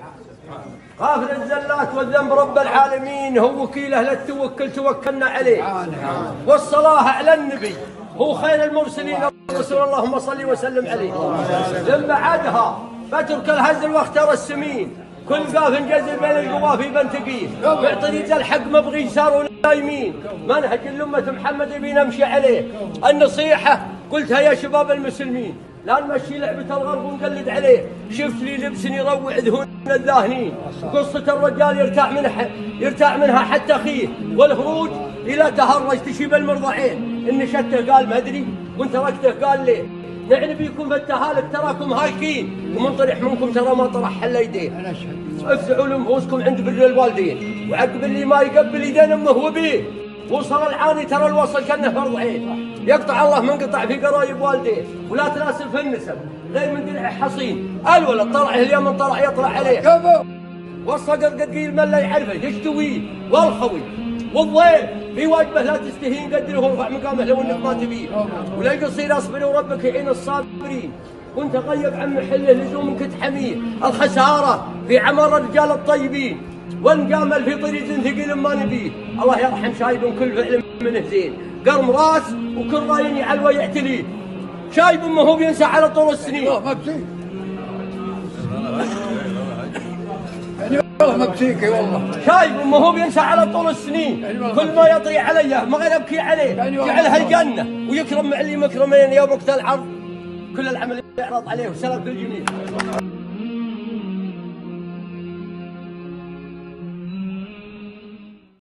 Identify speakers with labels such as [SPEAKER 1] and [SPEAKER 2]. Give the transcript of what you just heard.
[SPEAKER 1] غافر الزلات والذنب رب العالمين، هو وكيله لا توكل توكلنا عليه. والصلاة على النبي هو خير المرسلين رسول اللهم صل وسلم عليه. ثم بعدها بترك الهزل واختار السمين، كل قاف جزل بين القوافي بنتقيه، معطي الحق مبغي يسار ولا يمين، منهج الأمة محمد بينا نمشي عليه. النصيحة قلتها يا شباب المسلمين، لا نمشي لعبة الغرب ونقلد عليه. شفت لي لبس يروع ذهون الذاهنين، قصة الرجال يرتاع منها حتى أخيه، والخروج إلى تهرج تشيب المرضعين. إن شته قال ما أدري وإن تركته قال ليه، نعني بيكم في التهالك تراكم هالكين، ومنطرح منكم ترى ما طرح حل يديه. افزعوا لنفوسكم عند بر الوالدين، وعقب اللي ما يقبل يدين امه وبيه. وصل العاني ترى الوصل كانه فرض عين، يقطع الله من قطع في قرايب والديه. ولا تناسل في النسب غير من دلع حصين، الولد طلعه اليوم من طلع يطلع عليه. والصقر قديل من لا يعرفه يشتويه، والخوي والضيف في واجبه لا تستهين، قدره ورفع مقامه لو انك ما تبيه. ولا يقصير اصبر وربك يعين الصابرين، وانت غيب عن محله لزومك تحميه. الخساره في عمر الرجال الطيبين، والمجامل في طريق ثقيل ما نبيه. الله يرحم شايب كل فعل منه زين، قرم راس وكل راين يعلوى يعتليه. شايب ما هو بينسى على طول السنين.
[SPEAKER 2] والله مبسيكي والله.
[SPEAKER 1] شايب ما هو بينسى على طول السنين، كل ما يطري عليه ما غير ابكي عليه. جعلها الجنه ويكرم مع اللي مكرمين، يوم وقت العرض كل العمل يعرض عليه. وسلام في الجميع.